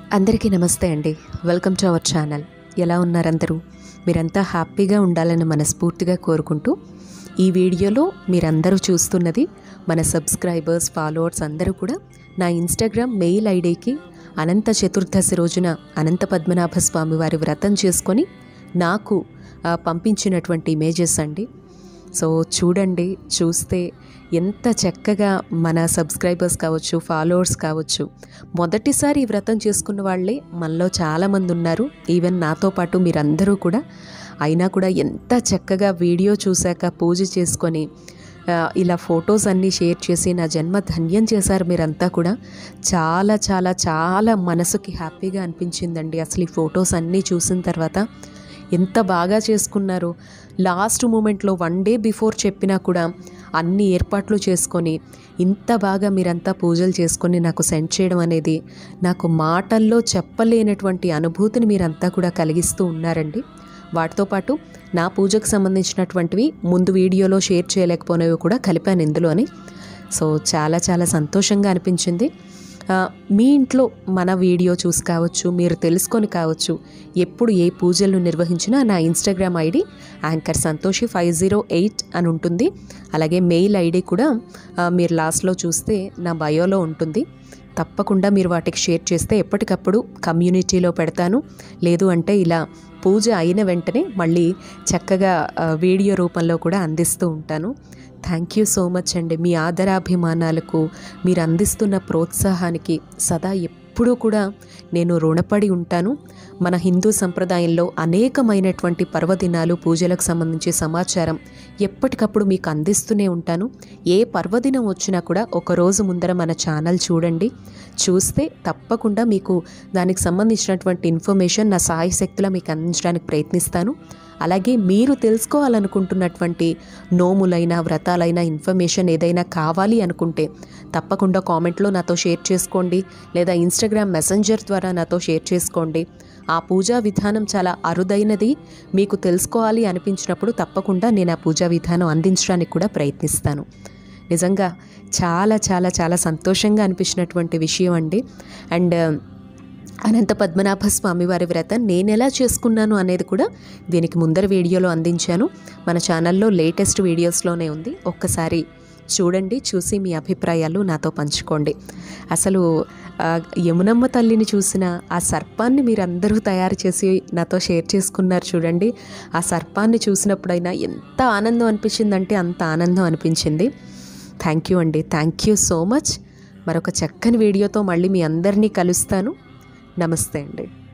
అందరికీ నమస్తే అండి. Welcome to our channel. ఎలా ఉన్నారు అందరూ? మీరంతా హ్యాపీగా ఉండాలని మనస్ఫూర్తిగా కోరుకుంటూ ఈ వీడియోలో మీరందరూ చూస్తున్నది మన సబ్స్క్రైబర్స్, ఫాలోవర్స్ అందరూ కూడా నా ఇన్స్టాగ్రామ్ మెయిల్ ఐడికి అనంత చతుర్దశి రోజున అనంత పద్మనాభ స్వామి వారి వ్రతం చేసుకొని నాకు పంపించినటువంటి ఇమేజెస్ అండి. సో చూడండి, చూస్తే ఎంత చక్కగా మన సబ్స్క్రైబర్స్ కావచ్చు, ఫాలోవర్స్ కావచ్చు, మొదటిసారి ఈ వ్రతం చేసుకున్న వాళ్ళే మనలో చాలామంది ఉన్నారు. ఈవెన్ నాతో పాటు మీరందరూ కూడా. అయినా కూడా ఎంత చక్కగా వీడియో చూశాక పూజ చేసుకొని ఇలా ఫొటోస్ అన్నీ షేర్ చేసి నా జన్మ ధన్యం చేశారు మీరంతా కూడా. చాలా చాలా చాలా మనసుకి హ్యాపీగా అనిపించిందండి. అసలు ఈ ఫొటోస్ అన్నీ చూసిన తర్వాత ఎంత బాగా చేసుకున్నారు. లాస్ట్ మూమెంట్లో 1 డే బిఫోర్ చెప్పినా కూడా అన్ని ఏర్పాట్లు చేసుకొని ఇంత బాగా మీరంతా పూజలు చేసుకొని నాకు సెండ్ చేయడం అనేది నాకు మాటల్లో చెప్పలేనటువంటి అనుభూతిని మీరంతా కూడా కలిగిస్తూ ఉన్నారండి. వాటితో పాటు నా పూజకు సంబంధించినటువంటివి ముందు వీడియోలో షేర్ చేయలేకపోయినవి కూడా కలిపాను ఇందులోని. సో చాలా చాలా సంతోషంగా అనిపించింది. మీ ఇంట్లో మన వీడియో చూసి కావచ్చు, మీరు తెలుసుకొని కావచ్చు, ఎప్పుడు ఏ పూజలు నిర్వహించినా నా ఇన్స్టాగ్రామ్ ఐడి యాంకర్ సంతోషి 508 అని ఉంటుంది. అలాగే మెయిల్ ఐడి కూడా మీరు లాస్ట్లో చూస్తే నా బయోలో ఉంటుంది. తప్పకుండా మీరు వాటికి షేర్ చేస్తే ఎప్పటికప్పుడు కమ్యూనిటీలో పెడతాను. లేదు అంటే ఇలా పూజ అయిన వెంటనే మళ్ళీ చక్కగా వీడియో రూపంలో కూడా అందిస్తూ ఉంటాను. థ్యాంక్ యూ సో మచ్ అండి. మీ ఆదరాభిమానాలకు, మీరు అందిస్తున్న ప్రోత్సాహానికి సదా ఎప్పుడూ కూడా నేను రుణపడి ఉంటాను. మన హిందూ సంప్రదాయంలో అనేకమైనటువంటి పర్వదినాలు, పూజలకు సంబంధించి సమాచారం ఎప్పటికప్పుడు మీకు అందిస్తూనే ఉంటాను. ఏ పర్వదినం వచ్చినా కూడా ఒకరోజు ముందర మన ఛానల్ చూడండి. చూస్తే తప్పకుండా మీకు దానికి సంబంధించినటువంటి ఇన్ఫర్మేషన్ నా సాయశక్తిలో మీకు అందించడానికి ప్రయత్నిస్తాను. అలాగే మీరు తెలుసుకోవాలనుకుంటున్నటువంటి నోములైనా, వ్రతాలైనా ఇన్ఫర్మేషన్ ఏదైనా కావాలి అనుకుంటే తప్పకుండా కామెంట్లో నాతో షేర్ చేసుకోండి, లేదా ఇన్స్టాగ్రామ్ మెసెంజర్ ద్వారా నాతో షేర్ చేసుకోండి. ఆ పూజా విధానం చాలా అరుదైనది. మీకు తెలుసుకోవాలి అనిపించినప్పుడు తప్పకుండా నేను ఆ పూజా విధానం అందించడానికి కూడా ప్రయత్నిస్తాను. నిజంగా చాలా చాలా చాలా సంతోషంగా అనిపించినటువంటి విషయం అండి. అండ్ అనంత పద్మనాభ స్వామి వారి వ్రతం నేను ఎలా చేసుకున్నాను అనేది కూడా దీనికి ముందర వీడియోలో అందించాను. మన ఛానల్లో లేటెస్ట్ వీడియోస్లోనే ఉంది. ఒక్కసారి చూడండి, చూసి మీ అభిప్రాయాలు నాతో పంచుకోండి. అసలు యమునమ్మ తల్లిని చూసిన ఆ సర్పాన్ని మీరందరూ తయారు చేసి నాతో షేర్ చేసుకున్నారు చూడండి. ఆ సర్పాన్ని చూసినప్పుడైనా ఎంత ఆనందం అనిపించిందంటే అంత ఆనందం అనిపించింది. థ్యాంక్ యూ అండి. Thank you so much. మరొక చక్కని వీడియోతో మళ్ళీ మీ అందరినీ కలుస్తాను. నమస్తే అండి.